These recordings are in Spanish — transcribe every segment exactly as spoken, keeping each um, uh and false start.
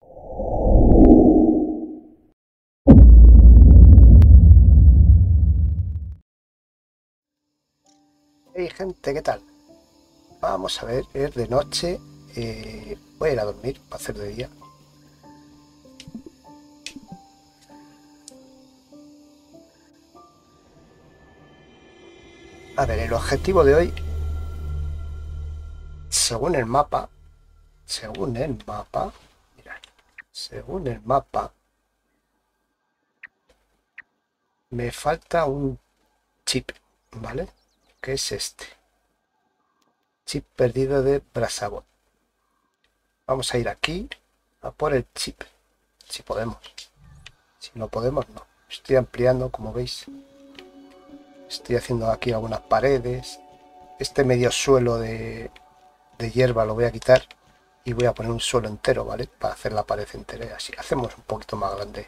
Hey gente, ¿qué tal? Vamos a ver, es de noche. eh, voy a ir a dormir para hacer de día. A ver, el objetivo de hoy, según el mapa, según el mapa, mirad, según el mapa, me falta un chip, ¿vale? Que es este. Chip perdido de Brasabot. Vamos a ir aquí a por el chip, si podemos. Si no podemos, no. Estoy ampliando, como veis. Estoy haciendo aquí algunas paredes. Este medio suelo de, de hierba lo voy a quitar y voy a poner un suelo entero, ¿vale? Para hacer la pared entera y así. Hacemos un poquito más grande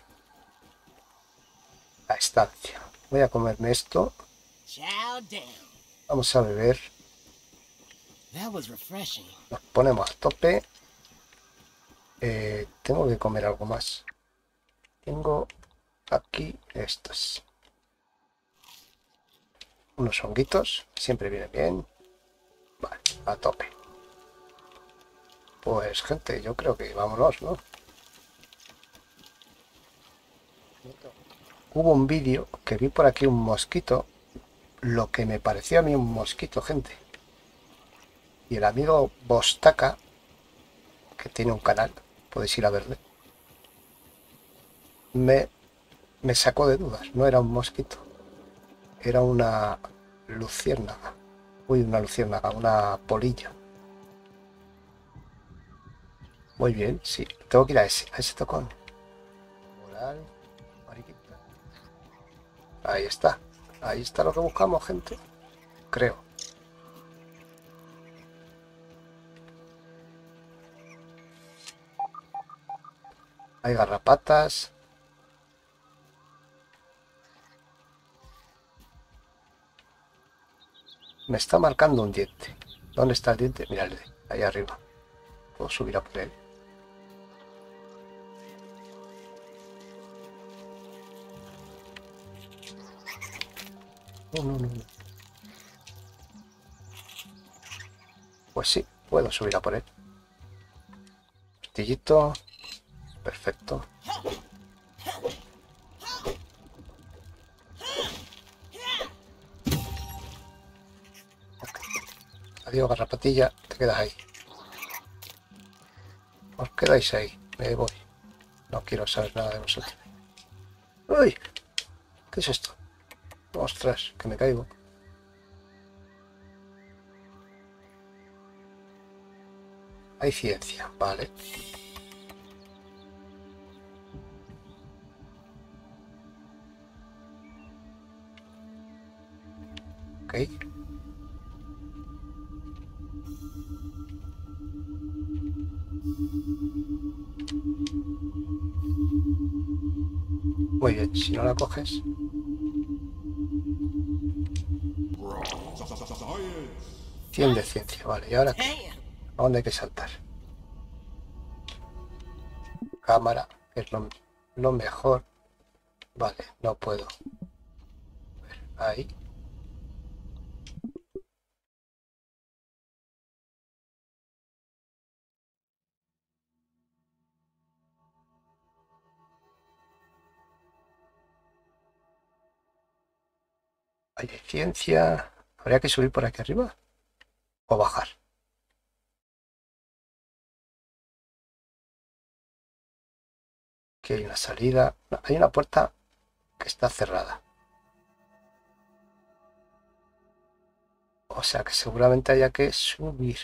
la estancia. Voy a comerme esto. Vamos a beber. Nos ponemos a tope. Eh, tengo que comer algo más. Tengo aquí estos. Unos honguitos. Siempre viene bien. Vale, a tope. Pues gente, yo creo que vámonos, ¿no? Hubo un vídeo que vi por aquí un mosquito. Lo que me pareció a mí un mosquito, gente. Y el amigo Bostaca, que tiene un canal, podéis ir a verle, me, me sacó de dudas. No era un mosquito, era una luciérnaga. Uy, una luciérnaga, una polilla. Muy bien, sí. Tengo que ir a ese, a ese tocón. Moral, mariquita. Ahí está. Ahí está lo que buscamos, gente. Creo. Hay garrapatas. Me está marcando un diente. ¿Dónde está el diente? Mírale, ahí arriba. Puedo subir a por él. No, no, no, no. Pues sí, puedo subir a por él. Martillito. Perfecto. Adiós, garrapatilla. Te quedas ahí. Os quedáis ahí. Me voy. No quiero saber nada de vosotros. ¡Uy! ¿Qué es esto? Ostras, que me caigo. Hay ciencia, vale. Ok. Muy bien, si no la coges. cien de ciencia, vale. ¿Y ahora qué? ¿A dónde hay que saltar? Cámara, que es lo, lo mejor. Vale, no puedo. Ahí. Hay ciencia. ¿Habría que subir por aquí arriba? ¿O bajar? Aquí hay una salida. No, hay una puerta que está cerrada. O sea que seguramente haya que subir.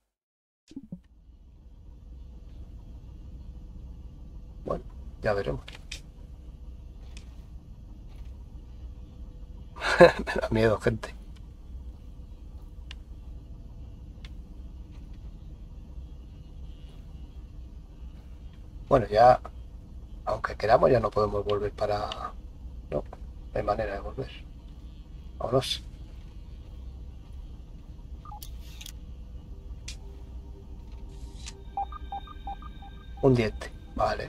Bueno, ya veremos. Me da miedo, gente. Bueno, ya, aunque queramos, ya no podemos volver para... No, no hay manera de volver. Vámonos. Un diente. Vale.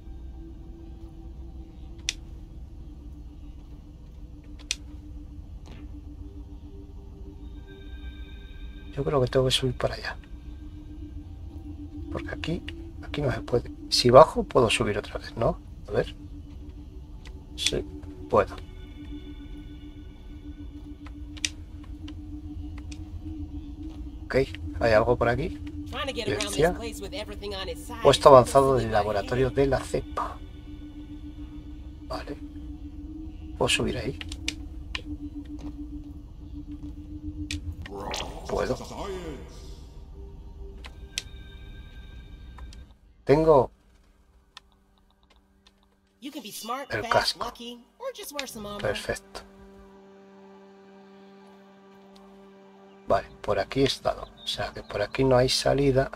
Yo creo que tengo que subir para allá. Porque aquí, aquí no se puede. Si bajo, puedo subir otra vez, ¿no? A ver. Sí, puedo. Ok, hay algo por aquí. Decía, puesto avanzado del laboratorio de la cepa. Vale. ¿Puedo subir ahí? Puedo. Tengo el casco. Perfecto. Vale, por aquí he estado. O sea que por aquí no hay salida.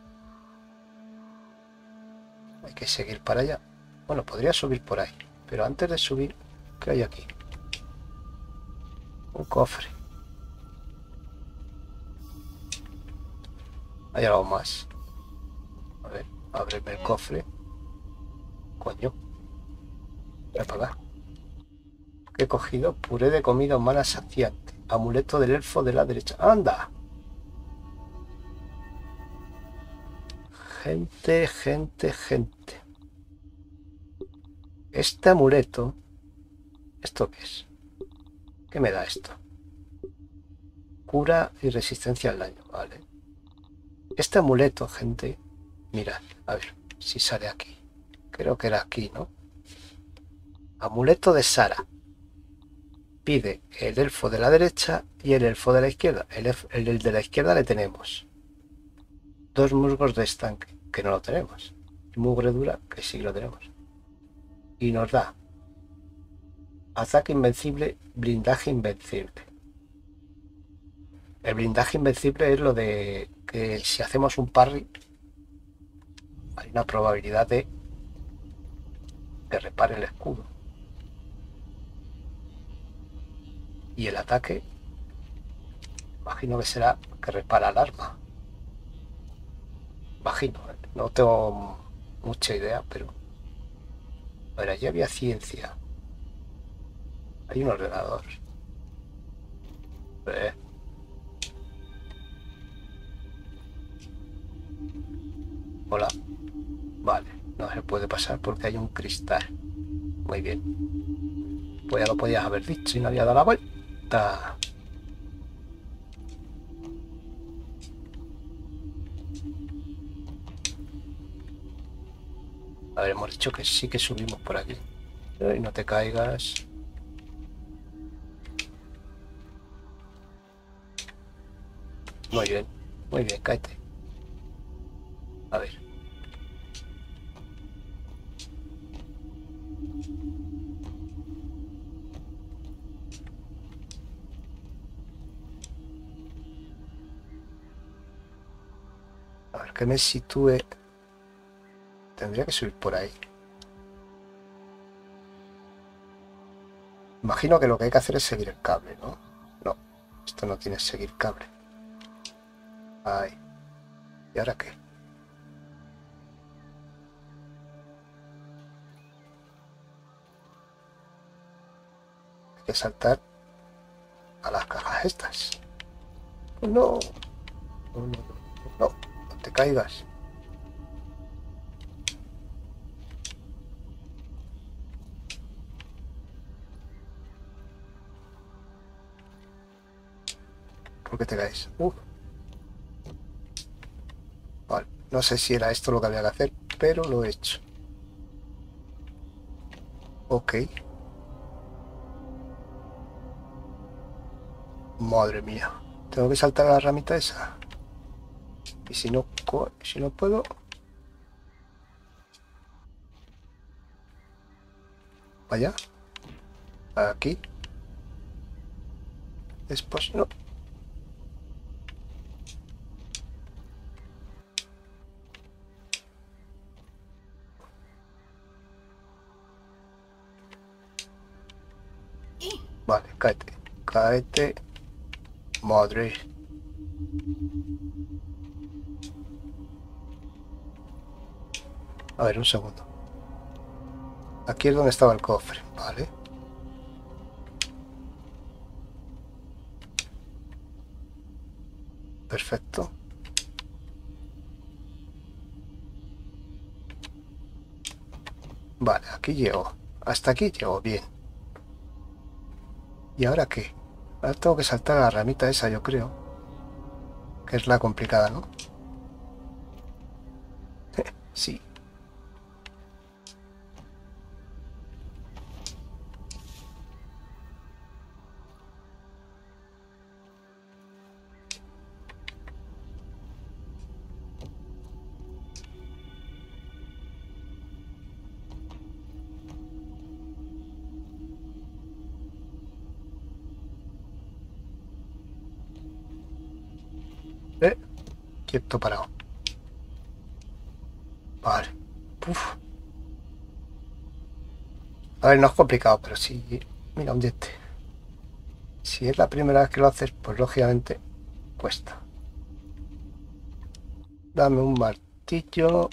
Hay que seguir para allá. Bueno, podría subir por ahí. Pero antes de subir, ¿qué hay aquí? Un cofre. Hay algo más. A ver, ábreme el cofre. Coño. Voy a pagar. ¿Qué he cogido? Puré de comida humana saciante. Amuleto del elfo de la derecha. ¡Anda! Gente, gente, gente. Este amuleto... ¿Esto qué es? ¿Qué me da esto? Cura y resistencia al daño. Vale. Este amuleto, gente... Mirad, a ver si sale aquí. Creo que era aquí, ¿no? Amuleto de Sara. Pide el elfo de la derecha y el elfo de la izquierda. El, el, el de la izquierda le tenemos. Dos musgos de estanque, que no lo tenemos. Y mugre dura, que sí lo tenemos. Y nos da ataque invencible, blindaje invencible. El blindaje invencible es lo de que si hacemos un parry hay una probabilidad de que repare el escudo. Y el ataque, imagino que será que repara el arma. Imagino, ¿eh? No tengo mucha idea, pero... A ver, allí había ciencia. Hay un ordenador. Eh. Hola. Vale, no se puede pasar porque hay un cristal. Muy bien. Pues ya lo podías haber dicho y no había dado la vuelta. A ver, hemos dicho que sí que subimos por aquí. Y no te caigas. Muy bien, muy bien, cáete. A ver. A ver, que me sitúe. Tendría que subir por ahí. Imagino que lo que hay que hacer es seguir el cable, ¿no? No, esto no tiene que seguir cable. Ahí. ¿Y ahora qué? Hay que saltar a las cajas estas. No, no, no, no, no, no te caigas. ¿Por qué te caes? Uh. Vale, no sé si era esto lo que había que hacer, pero lo he hecho. Ok. Madre mía. Tengo que saltar a la ramita esa. Y si no, si no puedo... Vaya. Aquí. Después no. Vale, cáete. Cáete. Madre. A ver, un segundo. Aquí es donde estaba el cofre, vale. Perfecto. Vale, aquí llego. Hasta aquí llego, bien. ¿Y ahora qué? Ahora tengo que saltar a la ramita esa, yo creo. Que es la complicada, ¿no? Sí. Eh, quieto parado. Vale. Uf. A ver, no es complicado, pero sí. Mira, un diente. Si es la primera vez que lo haces, pues lógicamente cuesta. Dame un martillo.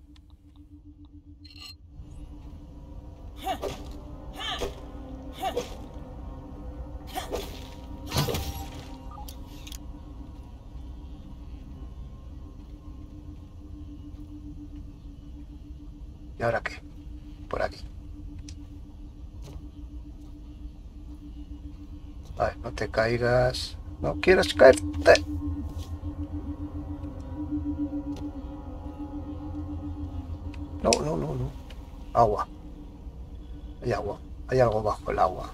¿Y ahora qué? Por aquí. A ver, no te caigas. No quieras caerte. No, no, no, no. Agua. Hay agua. Hay algo bajo el agua.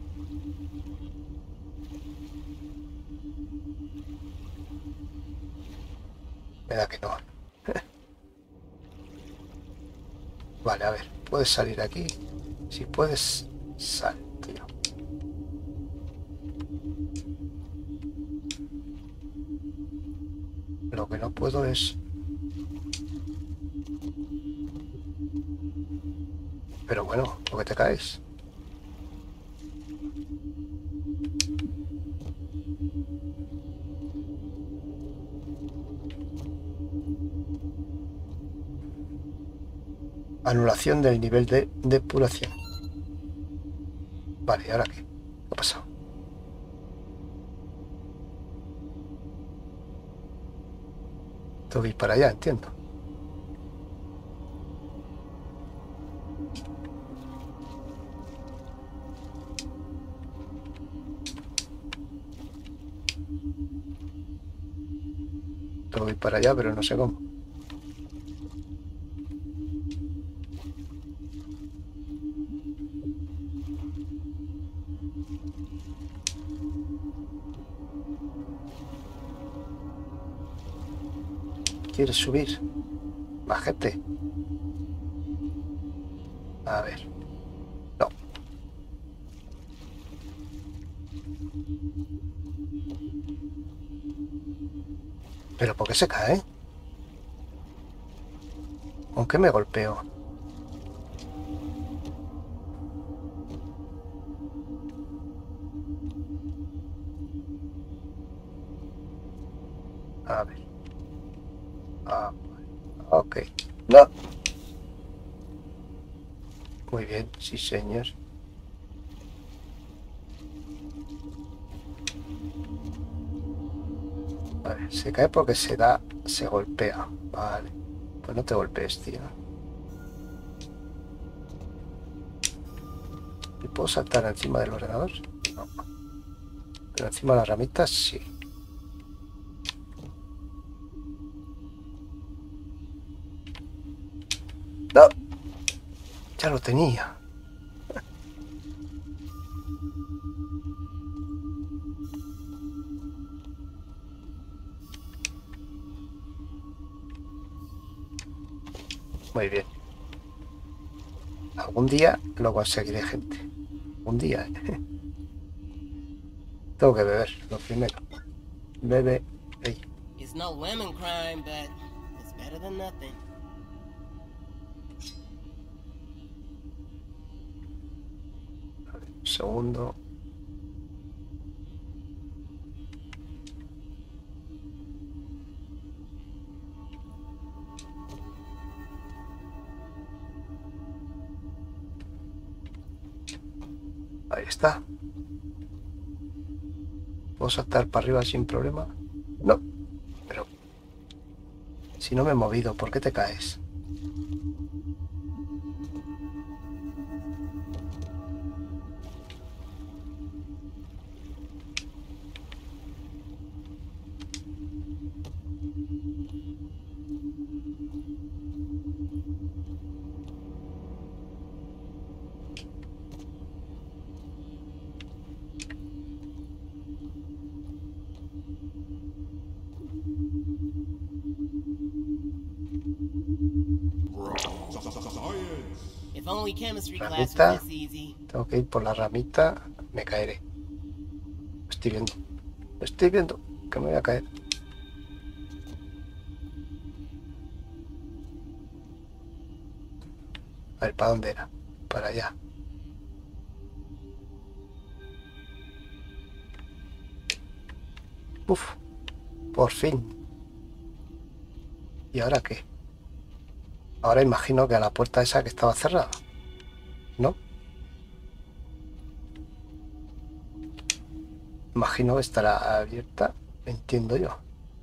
Me da que no. Vale, a ver. ¿Puedes salir aquí? Si puedes, sal, tío. Lo que no puedo es... Pero bueno, lo que te caes. Anulación del nivel de depuración. Vale, ¿y ahora qué? ¿Qué ha pasado? Tengo que ir para allá, entiendo. Tengo que ir para allá, pero no sé cómo. ¿Quieres subir? Majete. A ver. No. ¿Pero por qué se cae? ¿Con qué me golpeo? A ver. Ah, ok. No. Muy bien, sí, señor. A ver, se cae porque se da, se golpea. Vale. Pues no te golpees, tío. ¿Y puedo saltar encima del ordenador? No. Pero encima de las ramitas, sí. No. Ya lo tenía. Muy bien. Algún día lo conseguiré, gente. Un día. ¿eh? Tengo que beber, lo primero. Bebe. Ey. It's no lemon crime, but it's better than nothing. Un segundo. Ahí está. ¿Puedo saltar para arriba sin problema? No. Pero... si no me he movido, ¿por qué te caes? If only chemistry class Ramita. were this easy. Tengo que ir por la ramita. Me caeré. Lo estoy viendo. Lo estoy viendo. Que me voy a caer. A ver, ¿para dónde era? Para allá. Uf. Por fin. ¿Y ahora qué? Ahora imagino que a la puerta esa que estaba cerrada. ¿No? Imagino que estará abierta. Entiendo yo.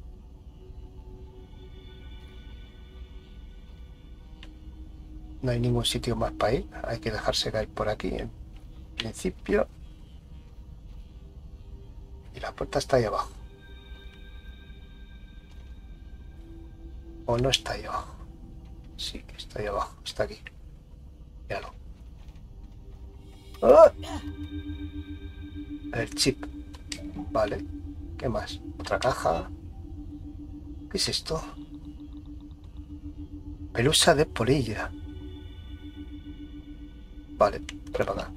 No hay ningún sitio más para ir. Hay que dejarse caer por aquí. En principio. Y la puerta está ahí abajo. O no está ahí abajo. Sí, está ahí abajo. Está aquí. Míralo. ¡Ah! El chip. Vale. ¿Qué más? Otra caja. ¿Qué es esto? Pelusa de polilla. Vale, para acá.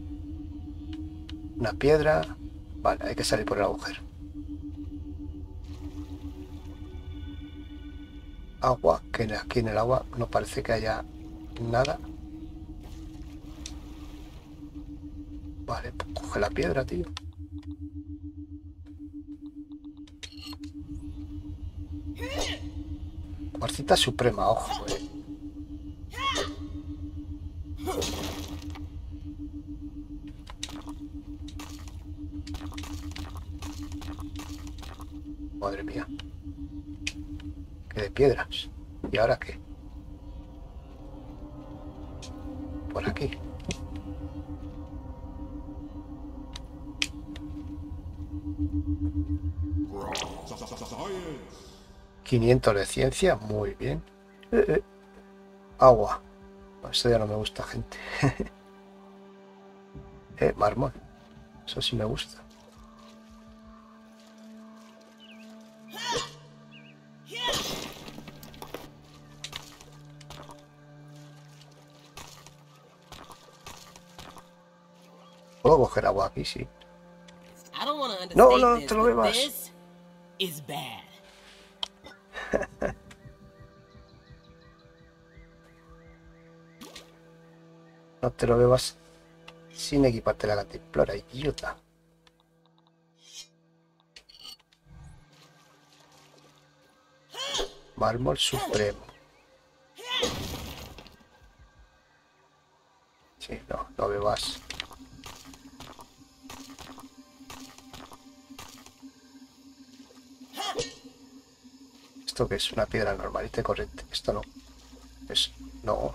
Una piedra. Vale, hay que salir por el agujero. Agua, que aquí en el agua no parece que haya nada. Vale, pues coge la piedra, tío. Cuarcita suprema, ojo, eh. Madre mía. Que de piedras. ¿Y ahora qué? Por aquí. quinientos de ciencia, muy bien. Eh, eh. Agua. Esto ya no me gusta, gente. eh, mármol. Eso sí me gusta. Puedo coger agua aquí, sí. No, no, no te lo bebas. No te lo bebas sin equiparte la cantimplora, idiota. Mármol supremo. Sí, no, no bebas. ¿Esto qué es? Una piedra normalita y corriente. Esto no. Es... no.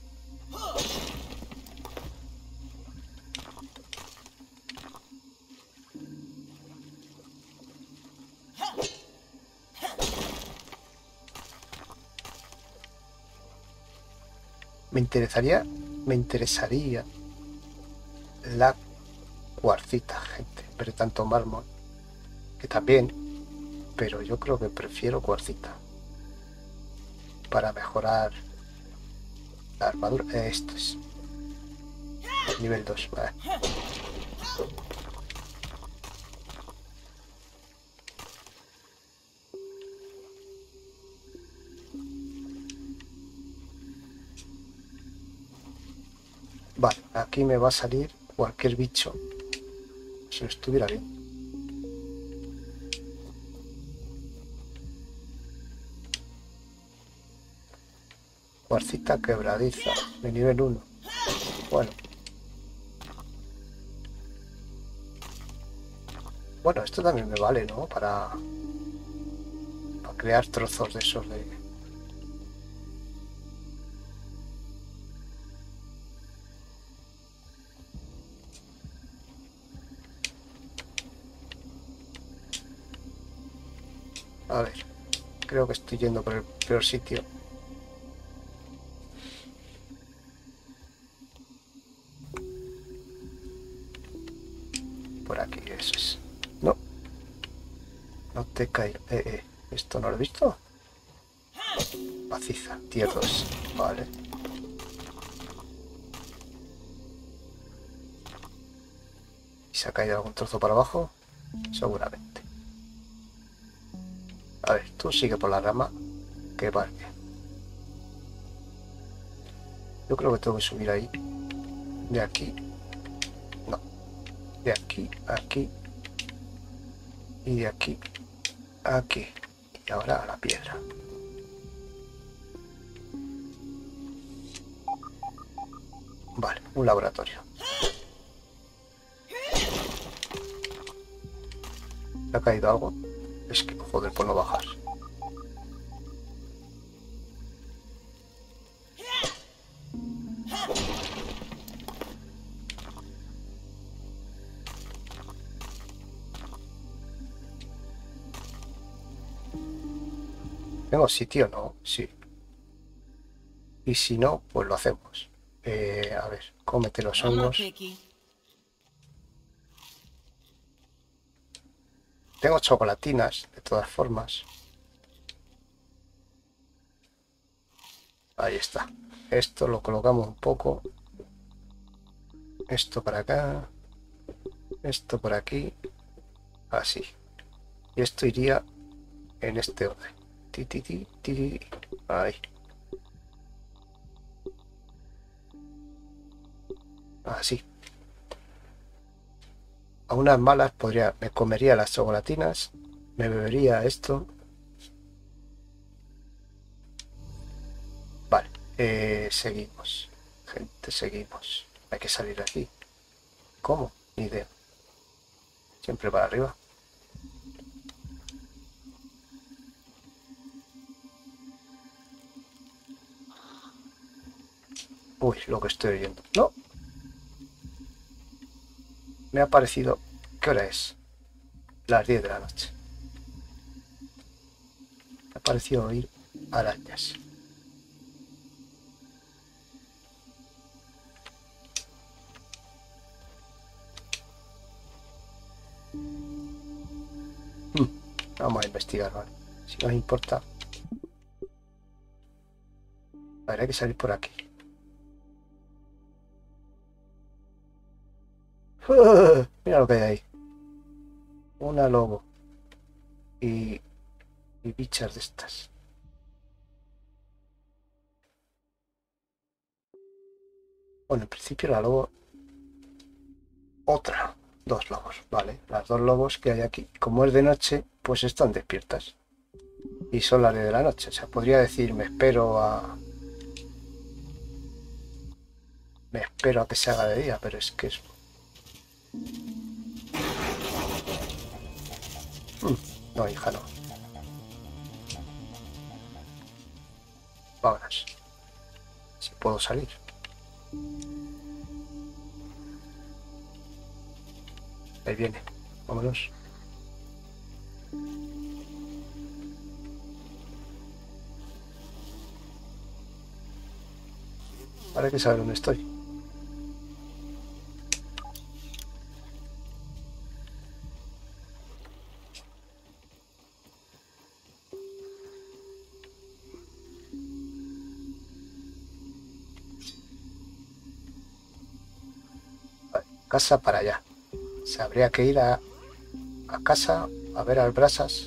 Me interesaría, me interesaría la cuarcita, gente, pero tanto mármol, que también, pero yo creo que prefiero cuarcita para mejorar la armadura. Esto es nivel dos, vale. Vale, aquí me va a salir cualquier bicho. Si no estuviera bien. Cuarcita quebradiza de nivel uno. Bueno. Bueno, esto también me vale, ¿no? Para, para crear trozos de esos de... A ver, creo que estoy yendo por el peor sitio. Por aquí, eso es. No, no te caigo. Eh, eh, ¿esto no lo he visto? Maciza, tier dos. Vale. ¿Y se ha caído algún trozo para abajo? Seguramente. A ver, tú sigue por la rama. Que vale. Yo creo que tengo que subir ahí. De aquí. No. De aquí, aquí. Y de aquí, aquí. Y ahora a la piedra. Vale, un laboratorio. ¿Le ha caído algo? Es que, joder, por no bajar. ¿Tengo sitio? No, sí. Y si no, pues lo hacemos. Eh, a ver, cómete los I'm not hongos. picky. Tengo chocolatinas, de todas formas. Ahí está. Esto lo colocamos un poco. Esto para acá. Esto por aquí. Así. Y esto iría en este orden. Ti, ti, ti, ti, ti. Ahí. Así. A unas malas podría, me comería las chocolatinas, me bebería esto. Vale, eh, seguimos. Gente, seguimos. Hay que salir de aquí. ¿Cómo? Ni idea. Siempre para arriba. Uy, lo que estoy oyendo. ¡No! Me ha parecido... ¿Qué hora es? Las diez de la noche. Me ha parecido oír arañas. Hmm, Vamos a investigar, ¿vale? Si nos importa. Habrá que salir por aquí. Mira lo que hay ahí. Una lobo. Y, y bichas de estas. Bueno, en principio la lobo... Otra. Dos lobos, vale. Las dos lobos que hay aquí. Como es de noche, pues están despiertas. Y son las diez de la noche. O sea, podría decir, me espero a... Me espero a que se haga de día, pero es que es... Mm, no, hija, no. Vámonos. Si puedo salir. Ahí viene. Vámonos. Ahora hay que saber dónde estoy. Vale, casa para allá. Se habría que ir a, a casa a ver al brasas.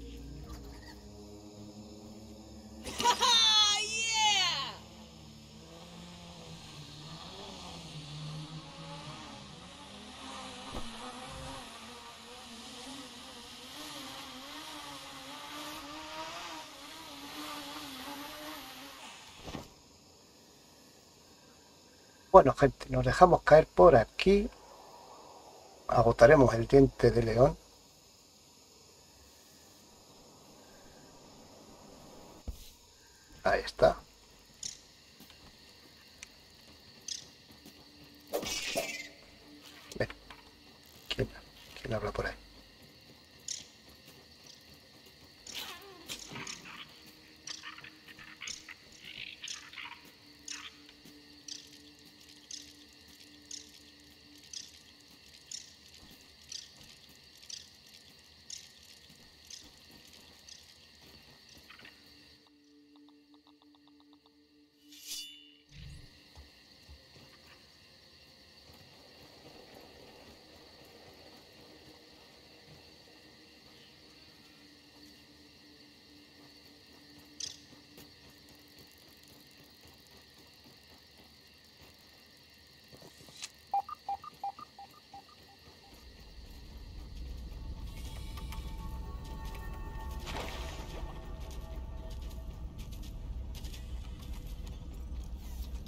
Yeah! Bueno, gente, nos dejamos caer por aquí. Agotaremos el diente de león.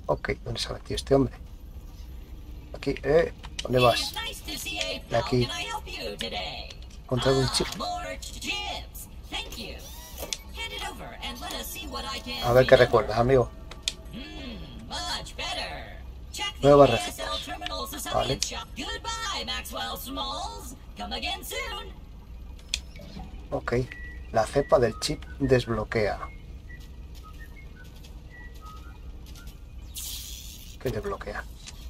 Ok, ¿dónde se ha metido este hombre? Aquí, eh, ¿dónde vas? De aquí. Encontrado un chip. A ver qué recuerdas, amigo. Nuevas recetas. Vale. Ok. La cepa del chip desbloquea. ¿Qué desbloquea?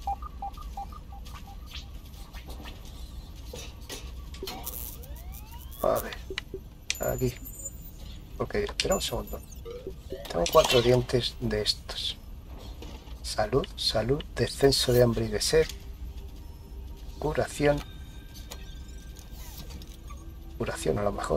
A ver. Aquí. Ok, espera un segundo. Tengo cuatro dientes de estos. Salud, salud, descenso de hambre y de sed. Curación. Curación a lo mejor.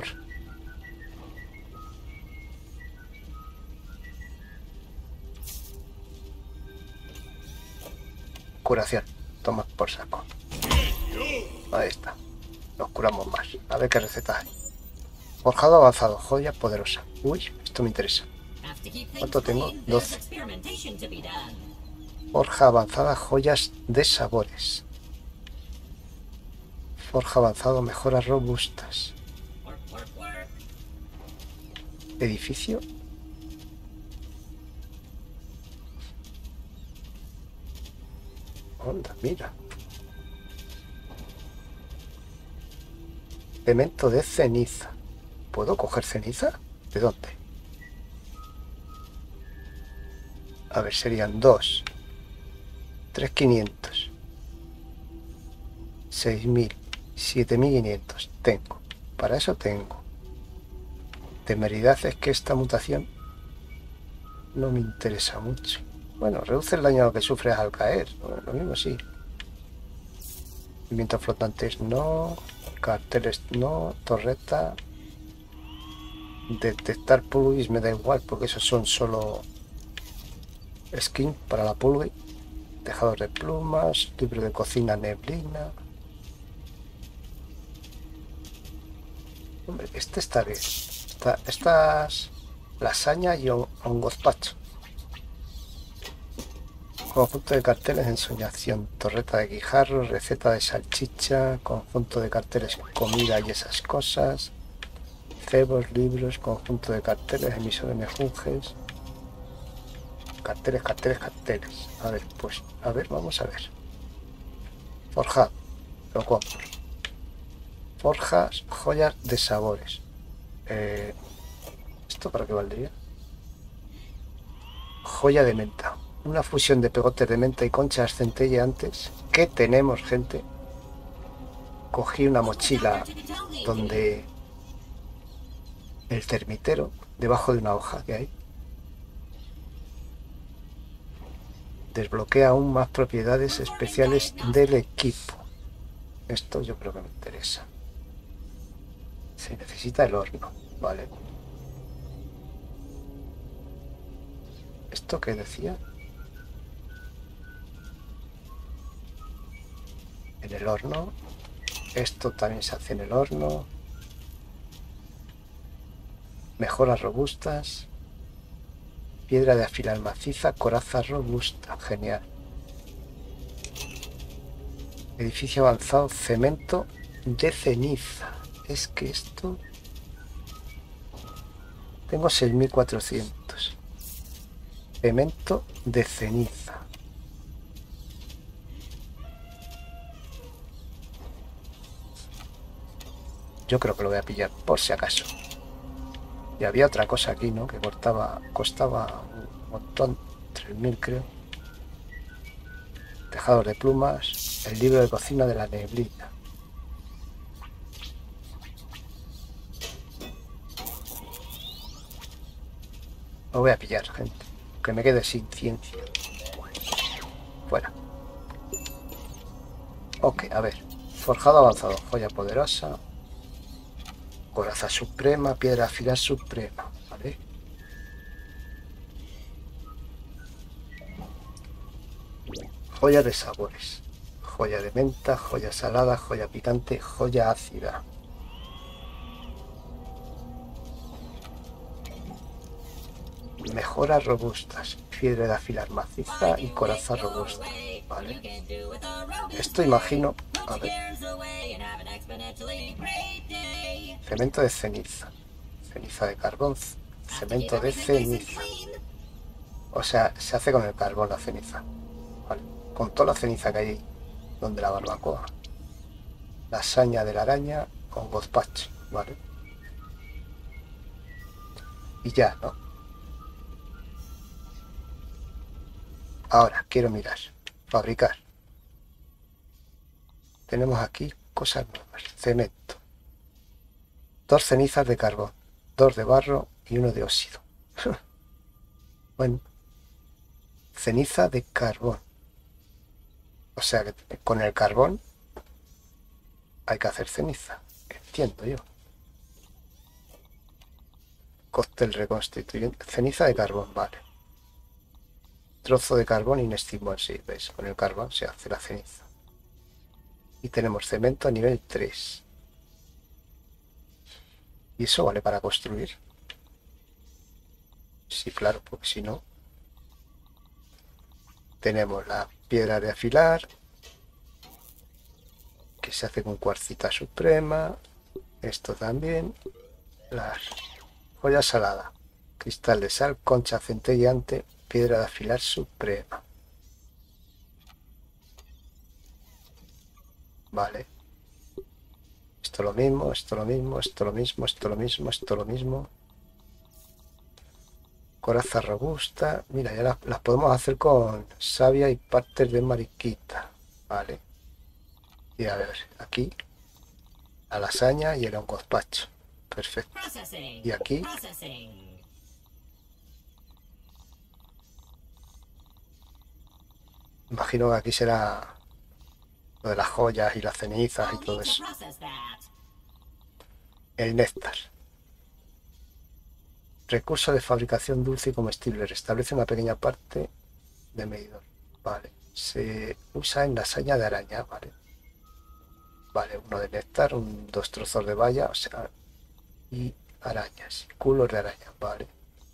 Curación. Toma por saco. Ahí está. Nos curamos más. A ver qué receta hay. Forjado avanzado. Joya poderosa. Uy, esto me interesa. ¿Cuánto tengo? doce. Forja avanzada. Joyas de sabores. Forja avanzado. Mejoras robustas. Edificio. Onda, mira. Elemento de ceniza. ¿Puedo coger ceniza? ¿De dónde? A ver, serían dos. tres mil quinientos. seis mil. siete mil quinientos. Tengo. Para eso tengo. Temeridad es que esta mutación no me interesa mucho. Bueno, reduce el daño que sufres al caer. Bueno, lo mismo sí. Movimientos flotantes no. Carteles no. Torreta. Detectar pulguis me da igual porque esos son solo skin para la pulgui. Tejador de plumas. Libro de cocina neblina. Hombre, este está bien. Esta, estas lasaña y un, un gozpacho. Conjunto de carteles de ensoñación, torreta de guijarro, receta de salchicha, conjunto de carteles comida y esas cosas, cebos, libros, conjunto de carteles, emisor de mejunjes, carteles, carteles, carteles. A ver, pues, a ver, vamos a ver. Forjado, lo compro. Forjas, joyas de sabores. Eh, ¿Esto para qué valdría? Joya de menta. Una fusión de pegotes de menta y conchas centelleantes. ¿Qué tenemos, gente? Cogí una mochila donde el termitero, debajo de una hoja que hay, desbloquea aún más propiedades especiales del equipo. Esto yo creo que me interesa. Se necesita el horno, vale. ¿Esto qué decía? En el horno. Esto también se hace en el horno. Mejoras robustas. Piedra de afilar maciza, coraza robusta. Genial. Edificio avanzado, cemento de ceniza. Es que esto... Tengo seis mil cuatrocientos. Cemento de ceniza. Yo creo que lo voy a pillar por si acaso. Y había otra cosa aquí, ¿no? Que cortaba, costaba un montón, tres mil creo. Tejador de plumas, el libro de cocina de la neblina. Lo voy a pillar, gente. Que me quede sin ciencia. Fuera. Ok, a ver. Forjado avanzado, joya poderosa. Coraza suprema, piedra afilar suprema, ¿vale? Joya de sabores. Joya de menta, joya salada, joya picante, joya ácida. Mejoras robustas, piedra de afilar maciza y coraza robusta. Vale. Esto imagino... A ver. Cemento de ceniza. Ceniza de carbón. Cemento de ceniza. O sea, se hace con el carbón la ceniza. Vale. Con toda la ceniza que hay ahí, donde la barbacoa. Lasaña de la araña con gozpacho. Vale. Y ya, ¿no? Ahora, quiero mirar. Fabricar. Tenemos aquí cosas nuevas. Cemento. Dos cenizas de carbón. Dos de barro y uno de óxido. Bueno. Ceniza de carbón. O sea que con el carbón hay que hacer ceniza. Entiendo yo. Cóctel reconstituyente. Ceniza de carbón, vale. Trozo de carbón inestimable. Sí, ¿veis? Con el carbón se hace la ceniza. Y tenemos cemento a nivel tres. ¿Y eso vale para construir? Sí, claro, porque si no... Tenemos la piedra de afilar, que se hace con cuarcita suprema. Esto también. La joya salada. Cristal de sal, concha centelleante, piedra de afilar suprema. Vale. Esto lo mismo, esto lo mismo, esto lo mismo, esto lo mismo, esto lo mismo. Coraza robusta. Mira, ya las, las podemos hacer con savia y partes de mariquita. Vale. Y a ver, aquí la lasaña y el gazpacho. Perfecto. Y aquí imagino que aquí será lo de las joyas y las cenizas y todo eso. El néctar. Recurso de fabricación dulce y comestible. Restablece una pequeña parte de medidor. Vale. Se usa en lasaña de araña. Vale. Vale, uno de néctar, un, dos trozos de valla, o sea, y arañas, culos de araña, vale.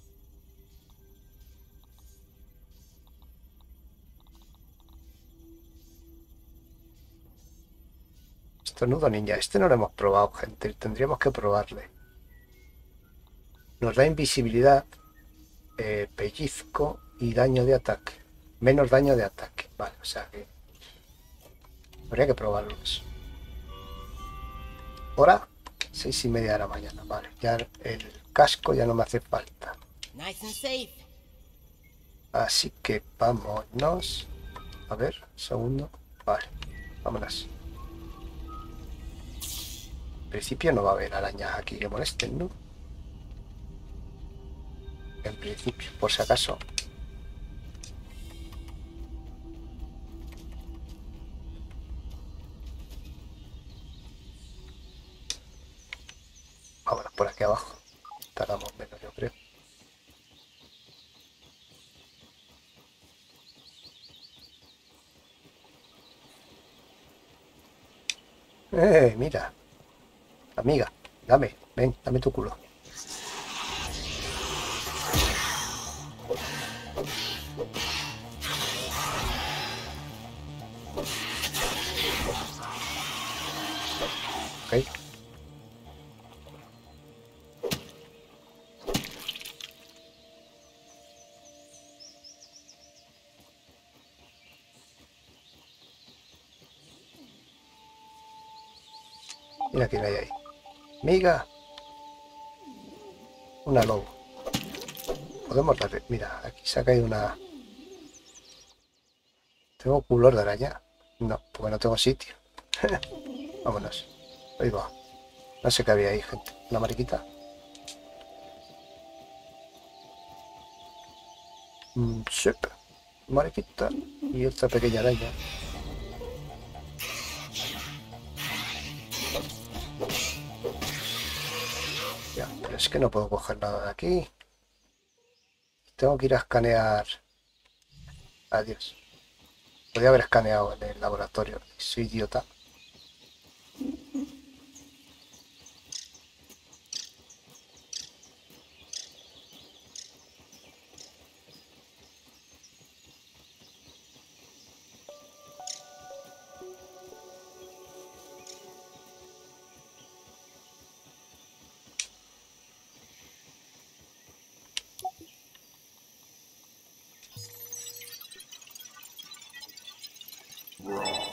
Estornudo ninja, este no lo hemos probado, gente, tendríamos que probarle. Nos da invisibilidad, eh, pellizco y daño de ataque. Menos daño de ataque, vale, o sea que habría que probarlo eso. Hora, seis y media de la mañana, vale, ya el casco ya no me hace falta. Así que vámonos. A ver, un segundo. Vale, vámonos. En principio no va a haber arañas aquí que molesten, ¿no? En principio, por si acaso. Vámonos por aquí abajo. Tardamos menos, yo creo. ¡Eh, mira! Amiga, dame, ven, dame tu culo. Ok. Mira quién hay ahí. Miga. Una lobo. Podemos darle. Mira, aquí se ha caído una... ¿Tengo culor de araña? No, porque no tengo sitio. Vámonos. Ahí va. No sé qué había ahí, gente. Una mariquita. Mm, sí. Mariquita. Y otra pequeña araña. Ya, pero es que no puedo coger nada de aquí. Tengo que ir a escanear. Adiós. Podría haber escaneado en el laboratorio. Soy idiota.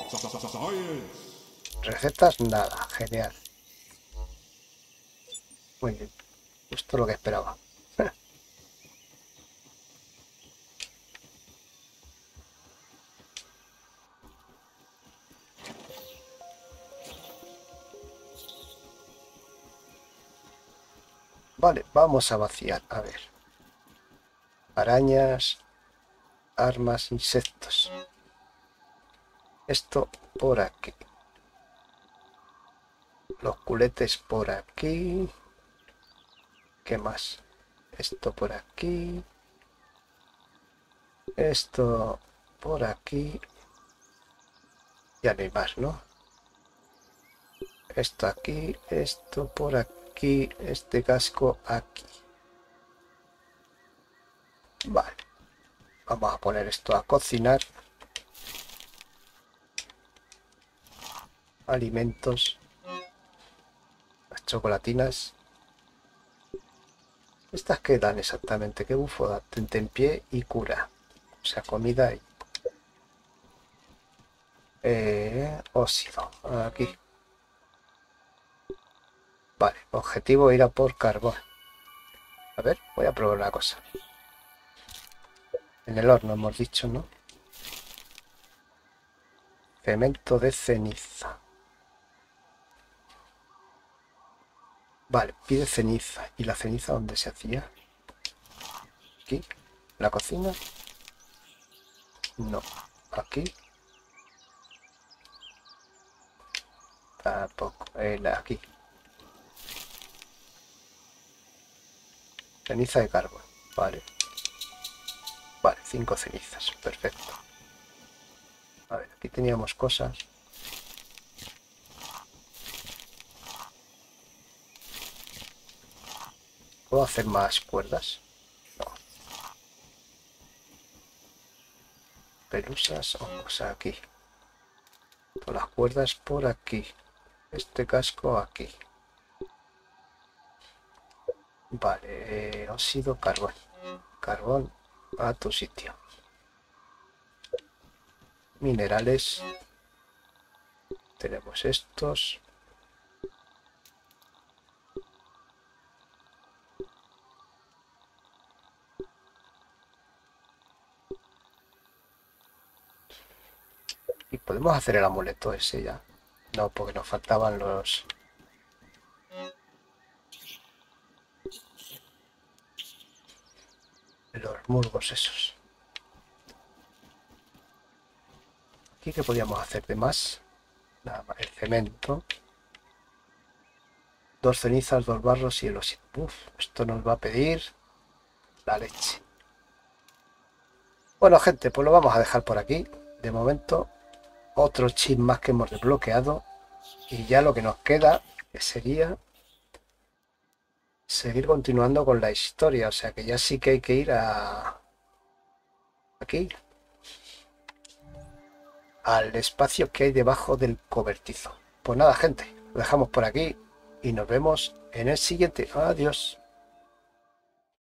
Recetas, nada. Genial. Muy bien. Justo lo que esperaba. Vale, vamos a vaciar. A ver. Arañas, armas, insectos. Esto por aquí. Los culetes por aquí. ¿Qué más? Esto por aquí. Esto por aquí. Ya no hay más, ¿no? Esto aquí, esto por aquí, este casco aquí. Vale. Vamos a poner esto a cocinar. Alimentos. Las chocolatinas. ¿Estas qué dan exactamente? ¿Qué bufo da? Tentempié y cura. O sea, comida y... Eh, óxido. Aquí. Vale, objetivo ir a por carbón. A ver, voy a probar una cosa. En el horno hemos dicho, ¿no? Cemento de ceniza. Vale, pide ceniza. ¿Y la ceniza dónde se hacía? Aquí. ¿La cocina? No. Aquí. Tampoco. Eh, aquí. Ceniza de carbón. Vale. Vale, cinco cenizas. Perfecto. A ver, aquí teníamos cosas. ¿Puedo hacer más cuerdas? No. Pelusas, o sea, aquí. Todas las cuerdas por aquí. Este casco aquí. Vale, eh, óxido, carbón. Carbón a tu sitio. Minerales. Tenemos estos. Y podemos hacer el amuleto ese ya. No, porque nos faltaban los... Los musgos esos. ¿Aquí qué podíamos hacer de más? Nada más, el cemento. Dos cenizas, dos barros y el óxido. Uf, esto nos va a pedir la leche. Bueno, gente, pues lo vamos a dejar por aquí. De momento, otro chip más que hemos desbloqueado. Y ya lo que nos queda que sería seguir continuando con la historia. O sea que ya sí que hay que ir a... Aquí. Al espacio que hay debajo del cobertizo. Pues nada, gente, lo dejamos por aquí y nos vemos en el siguiente. Adiós.